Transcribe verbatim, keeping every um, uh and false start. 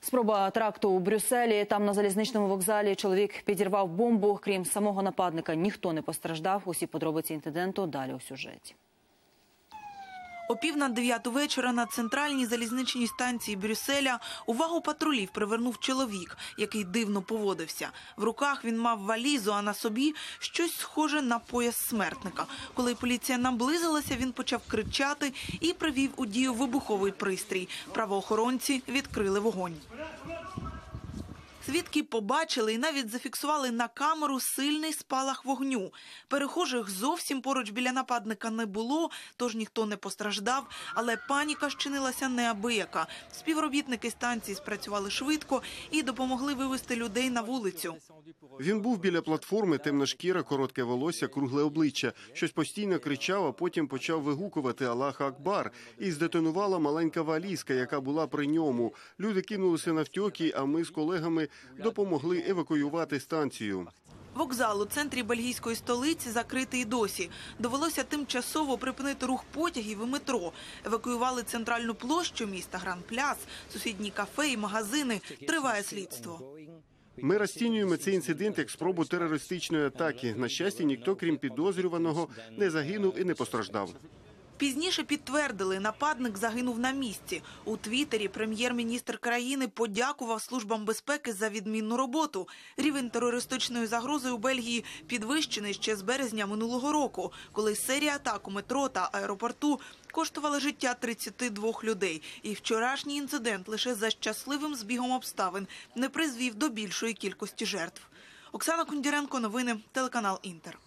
Спроба теракту у Брюсселі. Там на залізничному вокзалі чоловік підірвав бомбу. Крім самого нападника, ніхто не постраждав. Усі подробиці інциденту далі у сюжеті. О пів на дев'яту вечора на центральній залізничній станції Брюсселя увагу патрулів привернув чоловік, який дивно поводився. В руках він мав валізу, а на собі щось схоже на пояс смертника. Коли поліція наблизилася, він почав кричати і привів у дію вибуховий пристрій. Правоохоронці відкрили вогонь. Свідки побачили і навіть зафіксували на камеру сильний спалах вогню. Перехожих зовсім поруч біля нападника не було, тож ніхто не постраждав, але паніка щинилася неабияка. Співробітники станції спрацювали швидко і допомогли вивести людей на вулицю. Він був біля платформи, темна шкіра, коротке волосся, кругле обличчя. Щось постійно кричав, а потім почав вигукувати «Аллах Акбар». І здетонувала маленька валізка, яка була при ньому. Люди кинулися навтьоки, а ми з колегами допомогли евакуювати станцію. Вокзал у центрі бельгійської столиці закритий досі. Довелося тимчасово припинити рух потягів і метро. Евакуювали центральну площу міста Гран-Пляс, сусідні кафе і магазини. Триває слідство. Ми розцінюємо цей інцидент як спробу терористичної атаки. На щастя, ніхто, крім підозрюваного, не загинув і не постраждав. Пізніше підтвердили, нападник загинув на місці. У Твіттері прем'єр-міністр країни подякував службам безпеки за відмінну роботу. Рівень терористичної загрози у Бельгії підвищений ще з березня минулого року, коли серія атак у метро та аеропорту коштувала життя тридцяти двох людей. І вчорашній інцидент лише за щасливим збігом обставин не призвів до більшої кількості жертв. Оксана Кундіренко, новини, телеканал «Інтер».